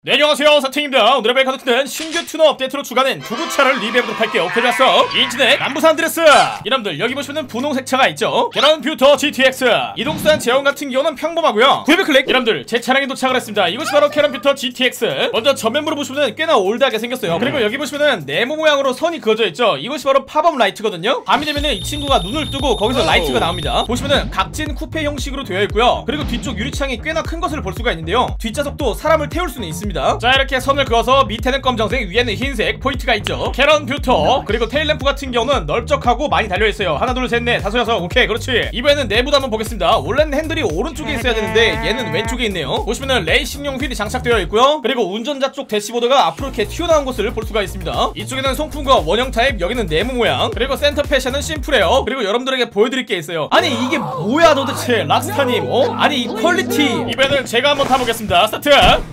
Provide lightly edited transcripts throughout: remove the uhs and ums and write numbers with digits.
네, 안녕하세요, 사팅입니다. 오늘의 벨카드트는 신규 튜너 업데이트로 추가된 두부차를 리뷰해보도록 할게요. 그래서 인치넥 남부산 드레스. 여러분들 여기 보시면 분홍색 차가 있죠. 게런 뷰터 GTX. 이동수단 제형 같은 경우는 평범하고요. 구입을 클릭. 여러분들 제 차량에 도착을 했습니다. 이것이 바로 캐런 뷰터 GTX. 먼저 전면부로 보시면 꽤나 올드하게 생겼어요. 그리고 여기 보시면 네모 모양으로 선이 그어져 있죠. 이것이 바로 팝업 라이트거든요. 밤이 되면은 이 친구가 눈을 뜨고 거기서 라이트가 나옵니다. 보시면은 각진 쿠페 형식으로 되어 있고요. 그리고 뒤쪽 유리창이 꽤나 큰 것을 볼 수가 있는데요. 뒷좌석도 사람을 태울 수는 있습니다. 자, 이렇게 선을 그어서 밑에는 검정색, 위에는 흰색 포인트가 있죠. 캐런 뷰터. 그리고 테일램프 같은 경우는 넓적하고 많이 달려있어요. 하나 둘 셋 넷 다섯 여섯. 오케이, 그렇지. 이번에는 내부도 한번 보겠습니다. 원래는 핸들이 오른쪽에 있어야 되는데 얘는 왼쪽에 있네요. 보시면은 레이싱용 휠이 장착되어 있고요. 그리고 운전자 쪽 대시보드가 앞으로 이렇게 튀어나온 것을 볼 수가 있습니다. 이쪽에는 송풍과 원형 타입, 여기는 네모 모양. 그리고 센터 패션은 심플해요. 그리고 여러분들에게 보여드릴 게 있어요. 아니 이게 뭐야 도대체, 락스타님. 아니 이 퀄리티. 이번에는 제가 한번 타보겠습니다. 스타트.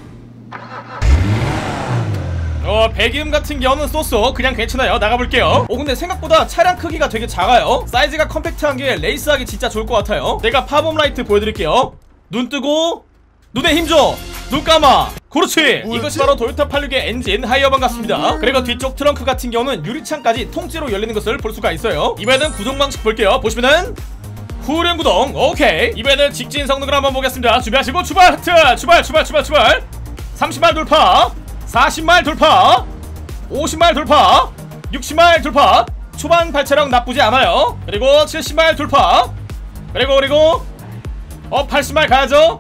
배기음 같은 경우는 쏘쏘 그냥 괜찮아요. 나가볼게요. 근데 생각보다 차량 크기가 되게 작아요. 사이즈가 컴팩트한 게 레이스하기 진짜 좋을 것 같아요. 제가 팝업 라이트 보여드릴게요. 눈 뜨고 눈에 힘줘. 눈 감아. 그렇지. 이것이 바로 토요타 86의 엔진 하이어반 같습니다. 그리고 뒤쪽 트렁크 같은 경우는 유리창까지 통째로 열리는 것을 볼 수가 있어요. 이번에는 구동 방식 볼게요. 보시면은 후륜 구동. 오케이. 이번에는 직진 성능을 한번 보겠습니다. 준비하시고 출발. 하트. 출발. 30마일 돌파, 40마일 돌파, 50마일 돌파, 60마일 돌파. 초반 발차량 나쁘지 않아요. 그리고 70마일 돌파. 그리고 80마일 가야죠.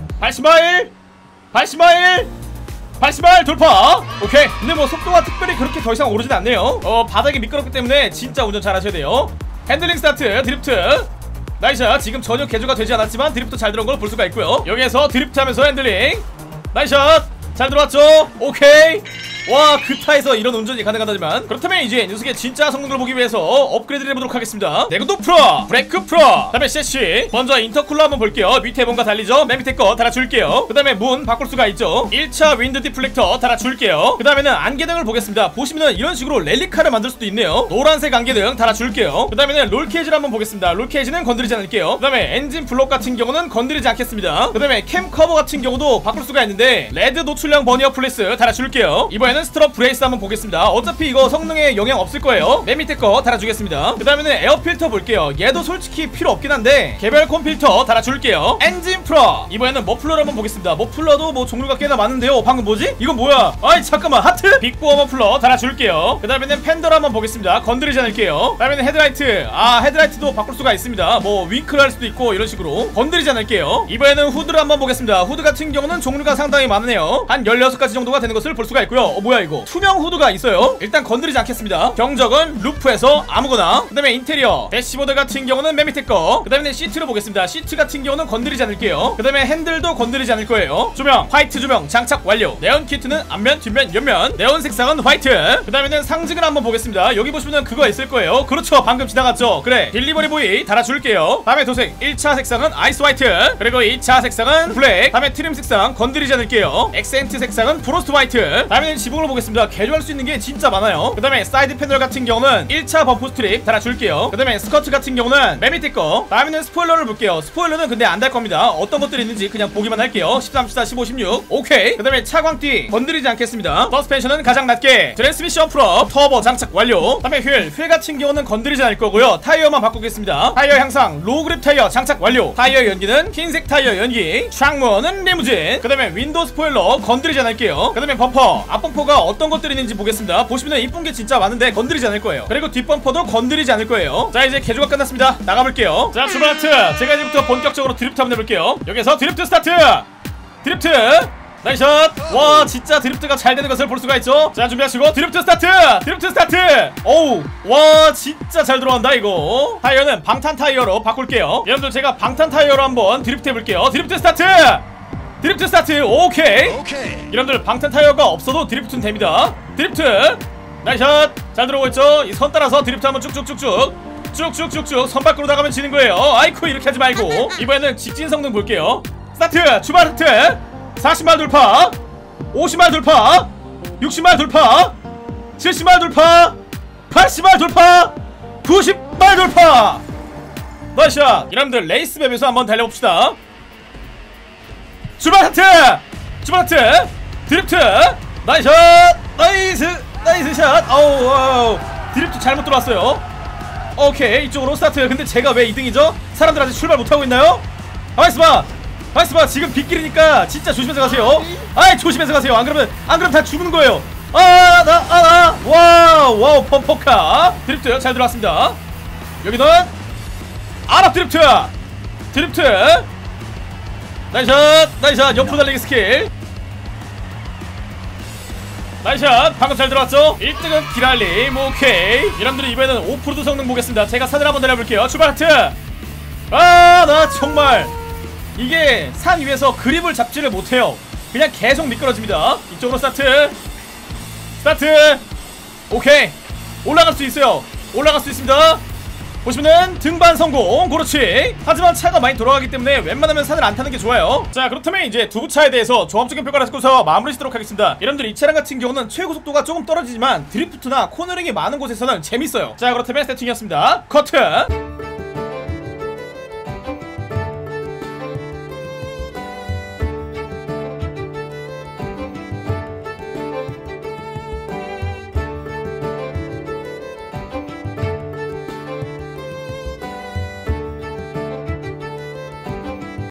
80마일 돌파. 오케이. 근데 뭐 속도가 특별히 그렇게 더 이상 오르진 않네요. 바닥이 미끄럽기 때문에 진짜 운전 잘 하셔야 돼요. 핸들링 스타트, 드리프트. 나이스. 지금 전혀 개조가 되지 않았지만 드리프트 잘 들어온 걸 볼 수가 있고요. 여기에서 드리프트 하면서 핸들링. 나이스샷. 잘 들어왔죠? 오케이. 와, 그 타에서 이런 운전이 가능하다지만, 그렇다면 이제 녀석의 진짜 성능을 보기 위해서 업그레이드를 해보도록 하겠습니다. 내구도 프로, 브레이크 프로, 그 다음에 셰시. 먼저 인터쿨러 한번 볼게요. 밑에 뭔가 달리죠? 맨 밑에 거 달아줄게요. 그 다음에 문 바꿀 수가 있죠. 1차 윈드 디플렉터 달아줄게요. 그 다음에는 안개등을 보겠습니다. 보시면은 이런 식으로 렐리카를 만들 수도 있네요. 노란색 안개등 달아줄게요. 그 다음에는 롤케이지를 한번 보겠습니다. 롤케이지는 건드리지 않을게요. 그 다음에 엔진 블록 같은 경우는 건드리지 않겠습니다. 그 다음에 캠 커버 같은 경우도 바꿀 수가 있는데 레드 노출량 버니어 플레스 달아줄게요. 이번에는 스트럽 브레이스 한번 보겠습니다. 어차피 이거 성능에 영향 없을 거예요. 맨 밑에 거 달아주겠습니다. 그 다음에는 에어 필터 볼게요. 얘도 솔직히 필요 없긴 한데 개별 콘 필터 달아줄게요. 엔진 프로. 이번에는 머플러를 한번 보겠습니다. 머플러도 뭐 종류가 꽤나 많은데요. 방금 뭐지? 이건 뭐야? 아이 잠깐만. 하트? 빅보어 머플러 달아줄게요. 그 다음에는 팬더를 한번 보겠습니다. 건드리지 않을게요. 그 다음에는 헤드라이트. 헤드라이트도 바꿀 수가 있습니다. 뭐 윙크를 할 수도 있고 이런 식으로. 건드리지 않을게요. 이번에는 후드를 한번 보겠습니다. 후드 같은 경우는 종류가 상당히 많네요. 한 16가지 정도가 되는 것을 볼 수가 있고요. 뭐야 이거? 투명 후드가 있어요. 일단 건드리지 않겠습니다. 경적은 루프에서 아무거나. 그 다음에 인테리어 대시보드 같은 경우는 맨 밑에 거. 그 다음에 시트를 보겠습니다. 시트 같은 경우는 건드리지 않을게요. 그 다음에 핸들도 건드리지 않을 거예요. 조명 화이트 조명 장착 완료. 네온 키트는 앞면 뒷면 옆면. 네온 색상은 화이트. 그 다음에는 상징을 한번 보겠습니다. 여기 보시면 그거 있을 거예요. 그렇죠, 방금 지나갔죠. 그래, 딜리버리 보이 달아줄게요. 다음에 도색 1차 색상은 아이스 화이트. 그리고 2차 색상은 블랙. 다음에 트림 색상 건드리지 않을게요. 액센트 색상은 프로스트 화이트. 다음에는 지붕을 보겠습니다. 개조할 수 있는 게 진짜 많아요. 그 다음에 사이드 패널 같은 경우는 1차 범프 스트립 달아줄게요. 그 다음에 스커트 같은 경우는 맨 밑에 거. 다음에는 스포일러를 볼게요. 스포일러는 근데 안 달 겁니다. 어떤 것들이 있는지 그냥 보기만 할게요. 13, 14, 15, 16. 오케이. 그 다음에 차광띠 건드리지 않겠습니다. 서스펜션은 가장 낮게. 트랜스미션 풀업 터보 장착 완료. 그 다음에 휠 같은 경우는 건드리지 않을 거고요. 타이어만 바꾸겠습니다. 타이어 향상 로우 그립 타이어 장착 완료. 타이어 연기는 흰색 타이어 연기. 창문은 리무진. 그 다음에 윈도우 스포일러 건드리지 않을게요. 그 다음에 범퍼 앞범퍼가 어떤 것들이 있는지 보겠습니다. 보시면 이쁜 게 진짜 많은데 건드리지 않을 거예요. 그리고 뒷범퍼도 건드리지 않을 거예요. 자, 이제 개조가 끝났습니다. 나가볼게요. 자, 출발 하트. 제가 이제부터 본격적으로 드리프트 한번 해볼게요. 여기서 드리프트 스타트. 드리프트 나이샷. 와, 진짜 드리프트가 잘 되는 것을 볼 수가 있죠. 자, 준비하시고 드리프트 스타트. 드리프트 스타트. 오우, 와 진짜 잘 들어간다 이거. 타이어는 방탄 타이어로 바꿀게요. 여러분들 제가 방탄 타이어로 한번 드리프트 해볼게요. 드리프트 스타트. 드리프트 스타트. 오케이. 여러분들 방탄 타이어가 없어도 드리프트는 됩니다. 드리프트 나이샷. 잘 들어오고 있죠. 이 선 따라서 드리프트 한번 쭉쭉쭉쭉 선 밖으로 나가면 지는 거예요. 아이쿠, 이렇게 하지 말고. 이번에는 직진 성능 볼게요. 스타트. 출발 하트. 40마일 돌파, 50마일 돌파, 60마일 돌파, 70마일 돌파, 80마일 돌파, 90마일 돌파. 나이샷. 여러분들 레이스맵에서 한번 달려봅시다. 출발 하트. 출발 하트. 드리프트 나이스 샷 나이스 샷 아우 드리프트 잘못 들어왔어요. 오케이 이쪽으로 스타트. 근데 제가 왜 2등이죠? 사람들 아직 출발 못하고 있나요? 가만있어봐 지금 빗길이니까 진짜 조심해서 가세요. 아이 조심해서 가세요. 안 그러면 다 죽는 거예요. 와우 펌퍼카 드리프트 잘 들어왔습니다. 여기는 아랍 드리프트 나이스샷 옆으로 달리기 스킬 나이스샷 방금 잘 들어왔죠? 1등은 기랄림. 오케이 여러분들이 이번에는 오프로드 성능 보겠습니다. 제가 산을 한번 내려볼게요. 출발 하트. 나 정말 이게 산 위에서 그립을 잡지를 못해요. 그냥 계속 미끄러집니다. 이쪽으로 스타트. 오케이 올라갈 수 있어요. 올라갈 수 있습니다. 보시면은 등반 성공. 그렇지. 하지만 차가 많이 돌아가기 때문에 웬만하면 산을 안 타는 게 좋아요. 자 그렇다면 이제 두 차에 대해서 종합적인 평가를 듣고서 마무리 짓도록 하겠습니다. 여러분들 이 차량 같은 경우는 최고 속도가 조금 떨어지지만 드리프트나 코너링이 많은 곳에서는 재밌어요. 자 그렇다면 세팅이었습니다. 커트.